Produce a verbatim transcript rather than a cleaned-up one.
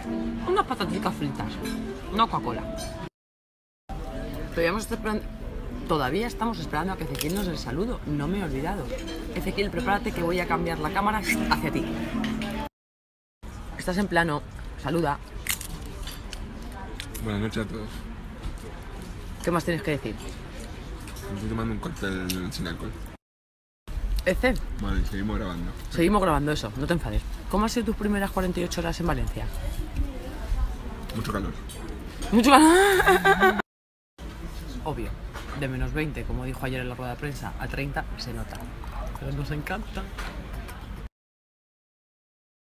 Unas pataticas fritas. Una Coca-Cola. Todavía, esperando... Todavía estamos esperando a que Ezequiel nos dé el saludo. No me he olvidado. Ezequiel, prepárate que voy a cambiar la cámara hacia ti. Estás en plano. Saluda. Buenas noches a todos. ¿Qué más tienes que decir? Estoy tomando un cóctel sin alcohol. Ece. Vale, seguimos grabando. Seguimos grabando eso, no te enfades. ¿Cómo han sido tus primeras cuarenta y ocho horas en Valencia? Mucho calor. Mucho calor. Obvio. De menos veinte, como dijo ayer en la rueda de prensa, a treinta se nota. Pero nos encanta.